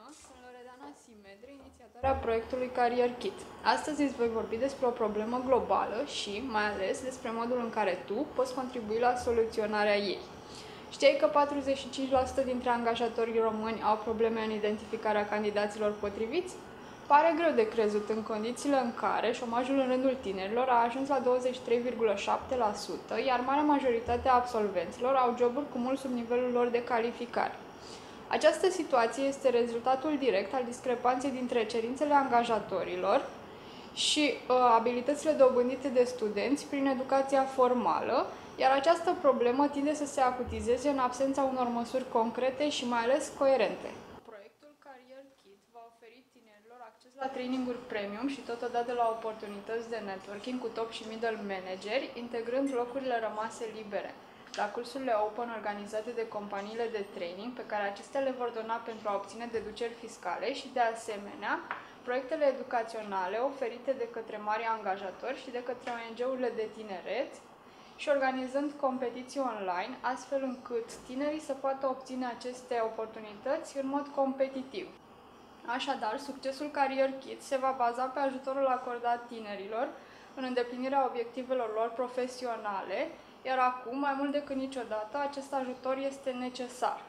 sunt Loredana Simedre, inițiatoarea proiectului Career Kit. Astăzi îți voi vorbi despre o problemă globală și, mai ales, despre modul în care tu poți contribui la soluționarea ei. Știai că 45% dintre angajatorii români au probleme în identificarea candidaților potriviți? Pare greu de crezut în condițiile în care șomajul în rândul tinerilor a ajuns la 23,7%, iar marea majoritate a absolvenților au joburi cu mult sub nivelul lor de calificare. Această situație este rezultatul direct al discrepanței dintre cerințele angajatorilor și abilitățile dobândite de studenți prin educația formală, iar această problemă tinde să se acutizeze în absența unor măsuri concrete și mai ales coerente. Proiectul Career Kit va oferi tinerilor acces la traininguri premium și totodată la oportunități de networking cu top și middle manageri, integrând locurile rămase libere la cursurile open organizate de companiile de training, pe care acestea le vor dona pentru a obține deduceri fiscale și, de asemenea, proiectele educaționale oferite de către mari angajatori și de către ONG-urile de tineret și organizând competiții online, astfel încât tinerii să poată obține aceste oportunități în mod competitiv. Așadar, succesul Career Kit se va baza pe ajutorul acordat tinerilor în îndeplinirea obiectivelor lor profesionale, iar acum, mai mult decât niciodată, acest ajutor este necesar.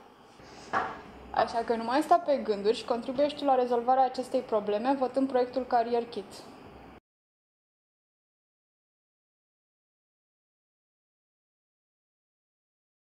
Așa că nu mai sta pe gânduri și contribuiești la rezolvarea acestei probleme votând proiectul Career Kit.